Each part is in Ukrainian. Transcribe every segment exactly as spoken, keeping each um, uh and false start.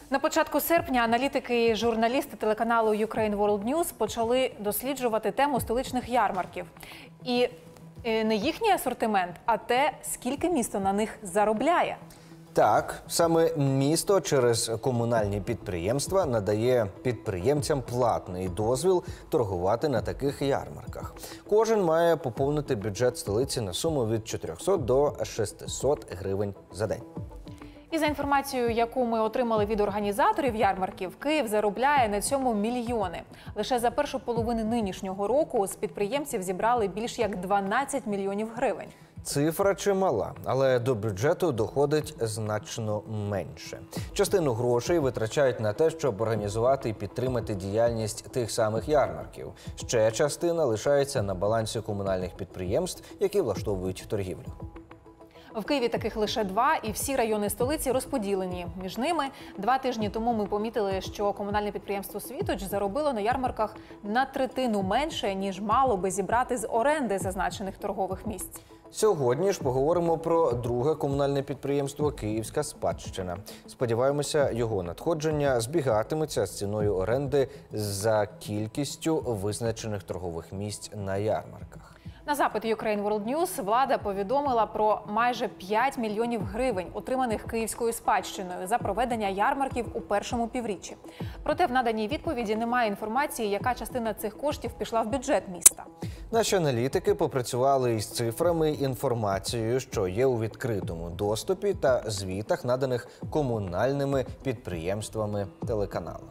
На початку серпня аналітики і журналісти телеканалу Ukraine World News почали досліджувати тему столичних ярмарків. І не їхній асортимент, а те, скільки місто на них заробляє. Так, саме місто через комунальні підприємства надає підприємцям платний дозвіл торгувати на таких ярмарках. Кожен має поповнити бюджет столиці на суму від чотирьохсот до шестисот гривень за день. І за інформацією, яку ми отримали від організаторів ярмарків, Київ заробляє на цьому мільйони. Лише за першу половину нинішнього року з підприємців зібрали більш як дванадцять мільйонів гривень. Цифра чимала, але до бюджету доходить значно менше. Частину грошей витрачають на те, щоб організувати і підтримати діяльність тих самих ярмарків. Ще частина лишається на балансі комунальних підприємств, які влаштовують торгівлю. В Києві таких лише два, і всі райони столиці розподілені. Між ними два тижні тому ми помітили, що комунальне підприємство «Світоч» заробило на ярмарках на третину менше, ніж мало би зібрати з оренди зазначених торгових місць. Сьогодні ж поговоримо про друге комунальне підприємство «Київська спадщина». Сподіваємося, його надходження збігатиметься з ціною оренди за кількістю визначених торгових місць на ярмарках. На запит Ukraine World News влада повідомила про майже п'ять мільйонів гривень, отриманих Київською спадщиною за проведення ярмарків у першому півріччі. Проте в наданій відповіді немає інформації, яка частина цих коштів пішла в бюджет міста. Наші аналітики попрацювали із цифрами і інформацією, що є у відкритому доступі та звітах, наданих комунальними підприємствами телеканалу.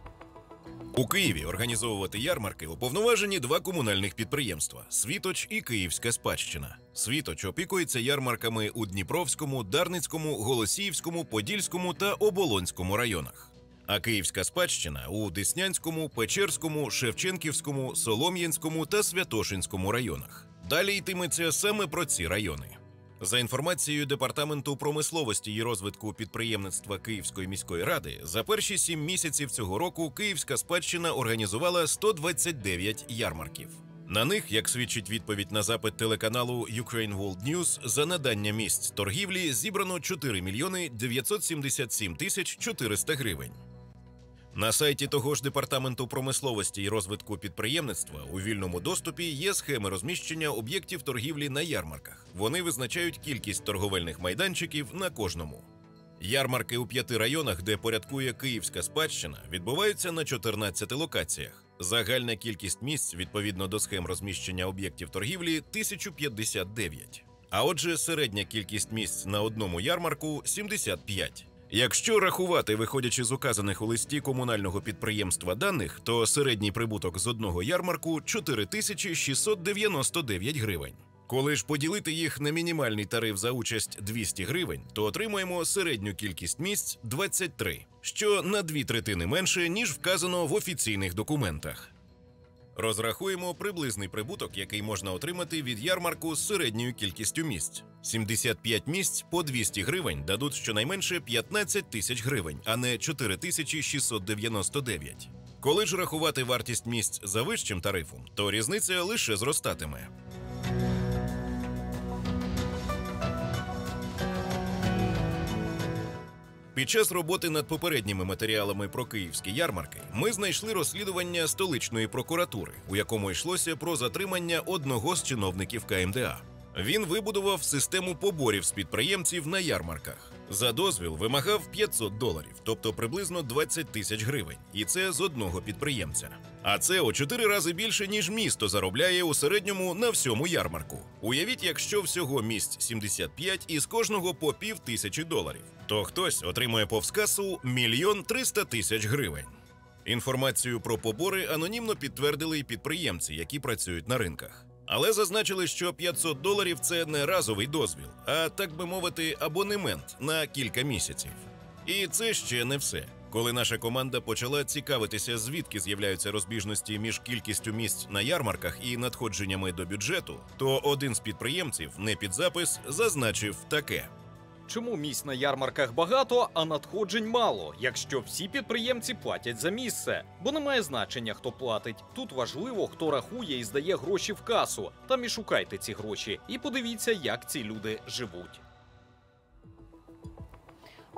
У Києві організовувати ярмарки уповноважені два комунальних підприємства – «Світоч» і «Київська спадщина». «Світоч» опікується ярмарками у Дніпровському, Дарницькому, Голосіївському, Подільському та Оболонському районах. А «Київська спадщина» – у Деснянському, Печерському, Шевченківському, Солом'янському та Святошинському районах. Далі йтиметься саме про ці райони. За інформацією Департаменту промисловості і розвитку підприємництва Київської міської ради, за перші сім місяців цього року «Київська спадщина» організувала сто двадцять дев'ять ярмарків. На них, як свідчить відповідь на запит телеканалу Ukraine World News, за надання місць торгівлі зібрано чотири мільйони дев'ятсот сімдесят сім тисяч чотириста гривень. На сайті того ж Департаменту промисловості і розвитку підприємництва у вільному доступі є схеми розміщення об'єктів торгівлі на ярмарках. Вони визначають кількість торговельних майданчиків на кожному. Ярмарки у п'яти районах, де порядкує Київська спадщина, відбуваються на чотирнадцяти локаціях. Загальна кількість місць, відповідно до схем розміщення об'єктів торгівлі, тисяча п'ятдесят дев'ять. А отже, середня кількість місць на одному ярмарку – сімдесят п'ять. Якщо рахувати, виходячи з указаних у листі комунального підприємства даних, то середній прибуток з одного ярмарку – чотири тисячі шістсот дев'яносто дев'ять гривень. Коли ж поділити їх на мінімальний тариф за участь двісті гривень, то отримаємо середню кількість місць – двадцять три, що на дві третини менше, ніж вказано в офіційних документах. Розрахуємо приблизний прибуток, який можна отримати від ярмарку з середньою кількістю місць. сімдесят п'ять місць по двісті гривень дадуть щонайменше п'ятнадцять тисяч гривень, а не чотири тисячі шістсот дев'яносто дев'ять. Коли ж рахувати вартість місць за вищим тарифом, то різниця лише зростатиме. Під час роботи над попередніми матеріалами про київські ярмарки ми знайшли розслідування столичної прокуратури, у якому йшлося про затримання одного з чиновників Ка Ем Де А. Він вибудував систему поборів з підприємців на ярмарках. За дозвіл вимагав п'ятсот доларів, тобто приблизно двадцять тисяч гривень. І це з одного підприємця. А це у чотири рази більше, ніж місто заробляє у середньому на всьому ярмарку. Уявіть, якщо всього місць сімдесят п'ять і з кожного по пів тисячі доларів, то хтось отримує повз касу мільйон триста тисяч гривень. Інформацію про побори анонімно підтвердили й підприємці, які працюють на ринках. Але зазначили, що п'ятсот доларів – це не разовий дозвіл, а, так би мовити, абонемент на кілька місяців. І це ще не все. Коли наша команда почала цікавитися, звідки з'являються розбіжності між кількістю місць на ярмарках і надходженнями до бюджету, то один з підприємців, не під запис, зазначив таке. Чому місць на ярмарках багато, а надходжень мало, якщо всі підприємці платять за місце? Бо немає значення, хто платить. Тут важливо, хто рахує і здає гроші в касу. Там і шукайте ці гроші. І подивіться, як ці люди живуть.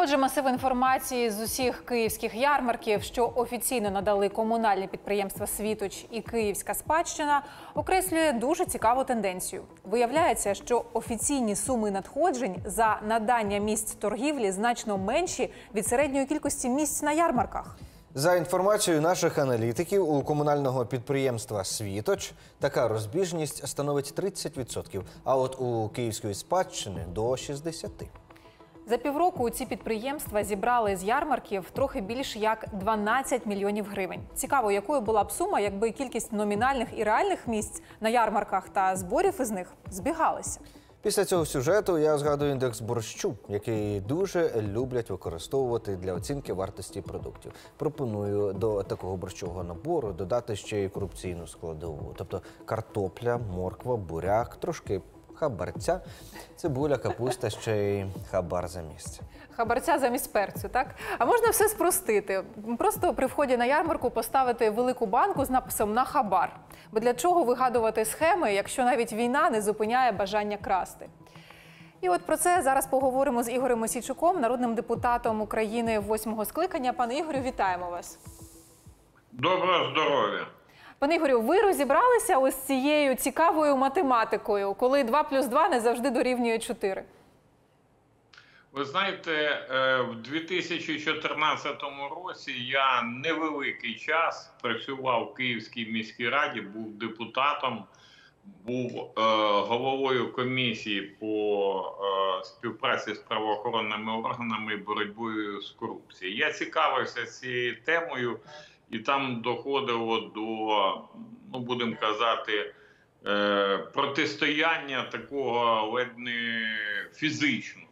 Отже, масив інформації з усіх київських ярмарків, що офіційно надали комунальні підприємства «Світоч» і «Київська спадщина», окреслює дуже цікаву тенденцію. Виявляється, що офіційні суми надходжень за надання місць торгівлі значно менші від середньої кількості місць на ярмарках. За інформацією наших аналітиків, у комунального підприємства «Світоч» така розбіжність становить тридцять відсотків, а от у «Київської спадщини» – до шістдесят відсотків. За півроку ці підприємства зібрали з ярмарків трохи більш як дванадцять мільйонів гривень. Цікаво, якою була б сума, якби кількість номінальних і реальних місць на ярмарках та зборів із них збігалися. Після цього сюжету я згадую індекс борщу, який дуже люблять використовувати для оцінки вартості продуктів. Пропоную до такого борщового набору додати ще й корупційну складову. Тобто картопля, морква, буряк, трошки хабарця, цибуля, капуста, ще й хабар за місце. Хабарця замість перцю, так? А можна все спростити. Просто при вході на ярмарку поставити велику банку з написом «На хабар». Бо для чого вигадувати схеми, якщо навіть війна не зупиняє бажання красти? І от про це зараз поговоримо з Ігорем Мосійчуком, народним депутатом України восьмого скликання. Пане Ігорю, вітаємо вас. Доброго здоров'я. Пане Ігорю, ви розібралися ось цією цікавою математикою, коли два плюс два не завжди дорівнює чотири? Ви знаєте, в дві тисячі чотирнадцятому році я невеликий час працював в Київській міській раді, був депутатом, був головою комісії по співпраці з правоохоронними органами і боротьбою з корупцією. Я цікавився цією темою і там доходило до, ну будемо казати, протистояння такого ледь не фізичного.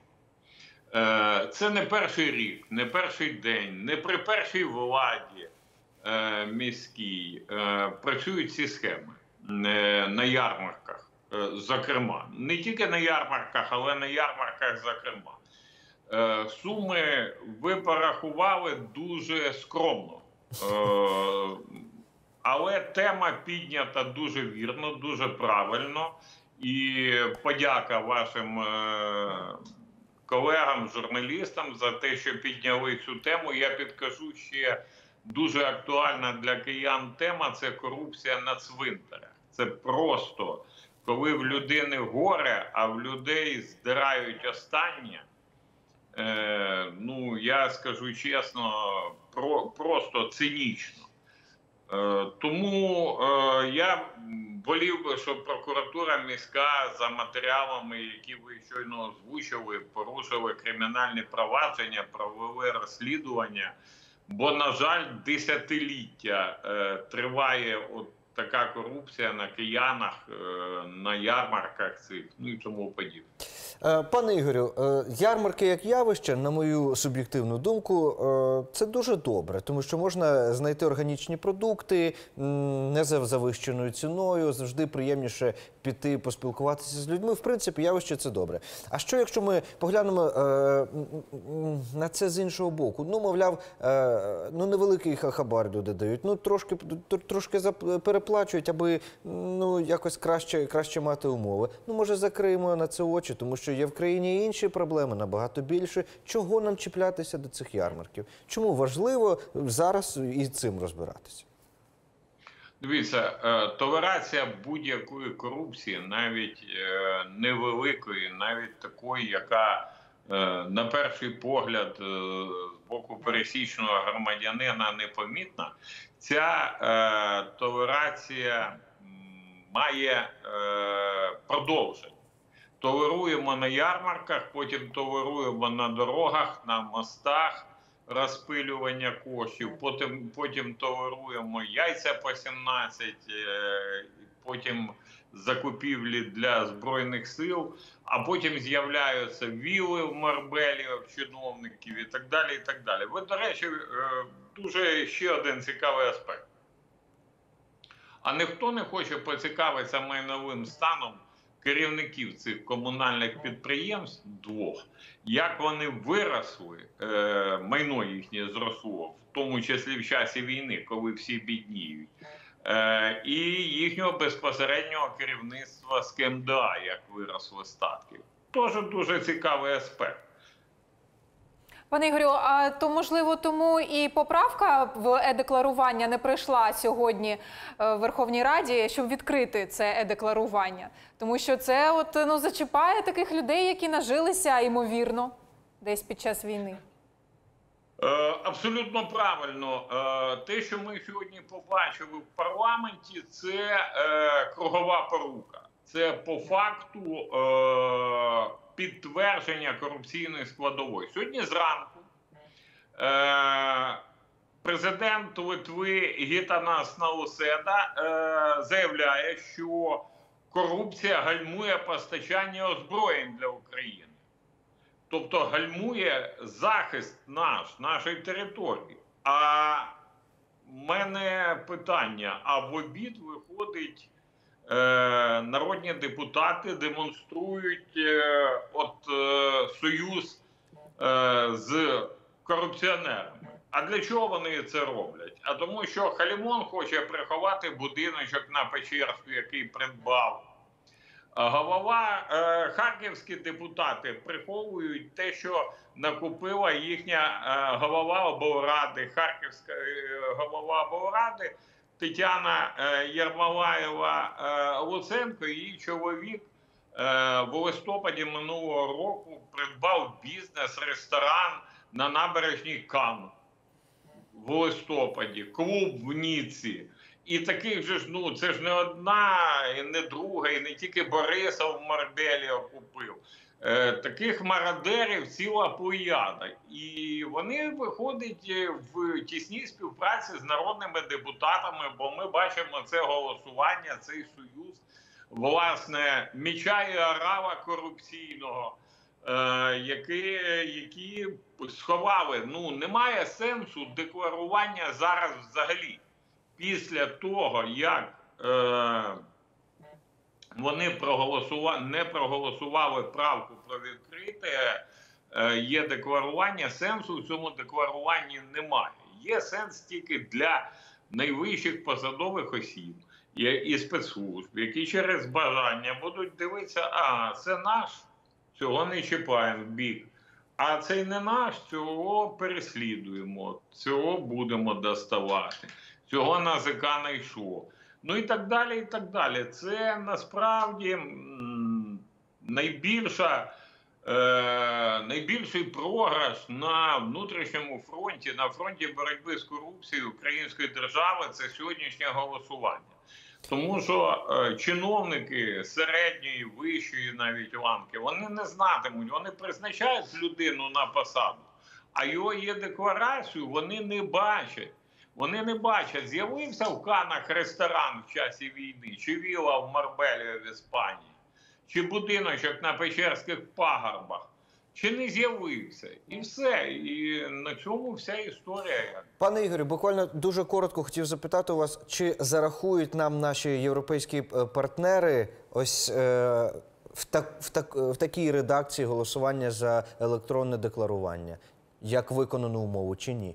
Це не перший рік, не перший день, не при першій владі е, міській е, працюють ці схеми е, на ярмарках, е, зокрема. Не тільки на ярмарках, але на ярмарках зокрема. Е, суми ви порахували дуже скромно. Е, але тема піднята дуже вірно, дуже правильно. І подяка вашим е, колегам, журналістам за те, що підняли цю тему. Я підкажу ще дуже актуальна для киян тема – це корупція на цвинтарях. Це просто, коли в людини горе, а в людей здирають останнє. Е, ну, я скажу чесно, про, просто цинічно. Е, тому е, я волів би, щоб прокуратура міська за матеріалами, які ви щойно озвучили, порушили кримінальні провадження, провели розслідування. Бо, на жаль, десятиліття е, триває от така корупція на киянах, е, на ярмарках цих, ну і тому подібне. Пане Ігорю, ярмарки як явище, на мою суб'єктивну думку, це дуже добре, тому що можна знайти органічні продукти не за завищеною ціною, завжди приємніше піти поспілкуватися з людьми. В принципі, явище це добре. А що, якщо ми поглянемо на це з іншого боку? Ну, мовляв, ну невеликий хабар люди дають, ну трошки, трошки переплачують, аби ну, якось краще, краще мати умови. Ну, може, закриємо на це очі, тому що є в країні інші проблеми, набагато більше. Чого нам чіплятися до цих ярмарків? Чому важливо зараз із цим розбиратися? Дивіться, толерація будь-якої корупції, навіть невеликої, навіть такої, яка на перший погляд з боку пересічного громадянина непомітна, ця толерація має продовження. Толеруємо на ярмарках, потім толеруємо на дорогах, на мостах розпилювання коштів, потім, потім толеруємо яйця по сімнадцять, потім закупівлі для Збройних сил, а потім з'являються вілли в Марбелі, в чиновників і так далі, і так далі. Ви, до речі, дуже ще один цікавий аспект. А ніхто не хоче поцікавитися майновим станом керівників цих комунальних підприємств двох, як вони виросли, е, майно їхнє зросло, в тому числі в часі війни, коли всі бідніють, е, і їхнього безпосереднього керівництва з КМДА, як виросли статки. Теж дуже цікавий аспект. Пане Ігорю, а то, можливо, тому і поправка в е-декларування не прийшла сьогодні в Верховній Раді, щоб відкрити це е-декларування? Тому що це от, ну, зачіпає таких людей, які нажилися, ймовірно, десь під час війни. Абсолютно правильно. Те, що ми сьогодні побачили в парламенті, це кругова порука. Це по факту підтвердження корупційної складової. Сьогодні зранку президент Литви Гітанас Наусєда заявляє, що корупція гальмує постачання озброєнь для України. Тобто гальмує захист наш, нашої території. А в мене питання, а в обід виходить, е, народні депутати демонструють е, от, е, союз е, з корупціонерами. А для чого вони це роблять? А тому що Халімон хоче приховати будиночок на Печерську, який придбав. Голова, е, харківські депутати приховують те, що накупила їхня е, голова облради, харківська е, голова облради Тетяна е, Єрмолаєва-Луценко. Е, її чоловік е, в листопаді минулого року придбав бізнес-ресторан на набережній Канн в листопаді, клуб в Ніці. І таких же ж, ну, це ж не одна, і не друга, і не тільки Борисов в Марбелі окупив. Е, таких мародерів ціла плеяда. І вони виходять в тісній співпраці з народними депутатами, бо ми бачимо це голосування, цей союз, власне, міча і орава корупційного, е, які, які сховали. Ну, немає сенсу декларування зараз взагалі. Після того, як е, вони проголосували, не проголосували правку про відкрите е, є декларування, сенсу в цьому декларуванні немає. Є сенс тільки для найвищих посадових осіб і спецслужб, які через бажання будуть дивитися, а це наш, цього не чіпаємо в бік. А цей не наш, цього переслідуємо, цього будемо доставати. Цього на зе ка не йшло. Ну і так далі, і так далі. Це насправді найбільша, е, найбільший програш на внутрішньому фронті, на фронті боротьби з корупцією української держави – це сьогоднішнє голосування. Тому що е, чиновники середньої, вищої навіть ланки, вони не знатимуть, вони призначають людину на посаду, а його є декларацію, вони не бачать. Вони не бачать, з'явився в Каннах ресторан в часі війни, чи віла в Марбелі в Іспанії, чи будиночок на Печерських пагорбах, чи не з'явився. І все. І на цьому вся історія. Пане Ігорю, буквально дуже коротко хотів запитати у вас, чи зарахують нам наші європейські партнери ось е, в, так, в, так, в такій редакції голосування за електронне декларування, як виконану умову, чи ні?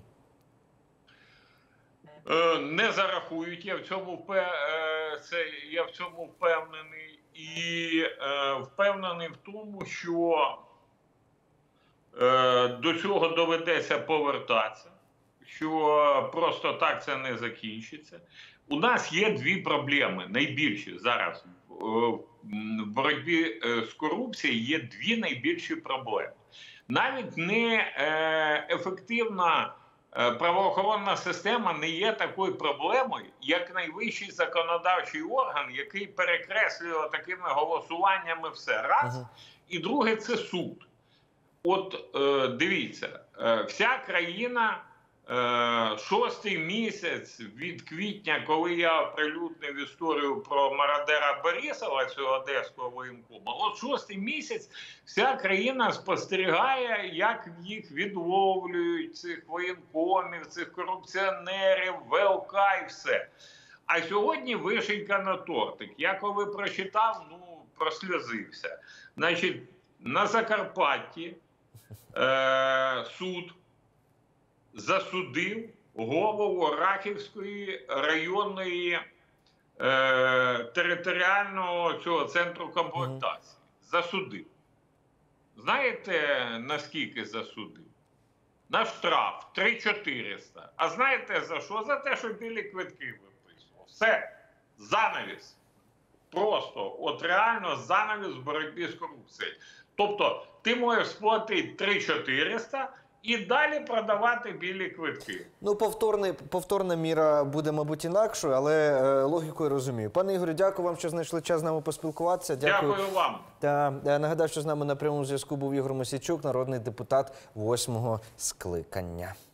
Не зарахують, я в цьому, це, я в цьому впевнений. І е, впевнений в тому, що е, до цього доведеться повертатися, що просто так це не закінчиться. У нас є дві проблеми, найбільші зараз. В боротьбі з корупцією є дві найбільші проблеми. Навіть не е, ефективна правоохоронна система не є такою проблемою, як найвищий законодавчий орган, який перекреслює такими голосуваннями все. Раз. Ага. І друге – це суд. От е, дивіться, е, вся країна е, шостий місяць від квітня, коли я оприлюднив історію про мародера Борисова, цього одеського воєнкома, от шостий місяць вся країна спостерігає, як їх відловлюють, цих воєнкомів, цих корупціонерів, ве о ка і все. А сьогодні вишенька на тортик. Я коли прочитав, ну, просльозився. Значить, на Закарпатті е, суд засудив голову Рахівської районної е, територіального цього центру комплектації. Засудив. Знаєте, наскільки засудив? на штраф три чотириста. А знаєте за що? За те, що білі квитки виписував. Все, занавіс. Просто, от реально занавіс в боротьбі з корупцією. Тобто, ти можеш сплатити три чотириста і далі продавати білі квитки. Ну, повторний, повторна міра буде, мабуть, інакшою, але е, логікою розумію. Пане Ігорю, дякую вам, що знайшли час з нами поспілкуватися. Дякую, Дякую вам. Та е, нагадаю, що з нами на прямому зв'язку був Ігор Мосійчук, народний депутат восьмого скликання.